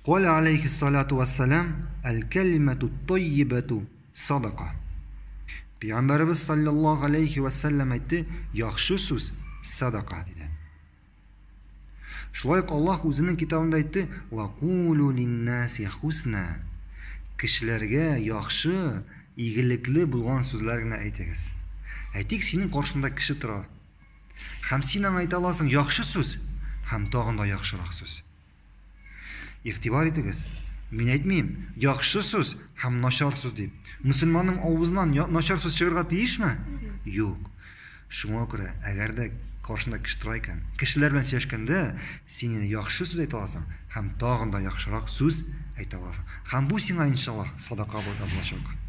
قال عليه الصلاة والسلام الكلمة الطيبة صدقة. Peygamberimiz sallallahu aleyhi ve sellem aytdi, yaxshi so'z sadaqa dedi. Şulayq Allah o'zining kitobida aytdi, va qulu linnasi husna. Kishilarga yaxshi, igilikli bo'lgan so'zlarni aytingiz. Aytik, sening qarshingda kishi turadi. Ham sen ham ayta olasan yaxshi so'z, ham tog'inda yaxshiroq so'z. İhtibor etingiz. Men aytmayman, yaxshi so'z ham noshor so'z deb. Musulmonning og'zidan noshor so'z chiqarga tegishmi? Yo'q. Shunga ko'ra, agarda qarshingda kishi turar ekan, kishilar bilan сөйләшкәндә sen yaxshi so'z ayta olasan, ham tog'inda yaxshiroq so'z ayta olasan. Ham bu senga inshaalloh sadaqa bo'lib qolacak.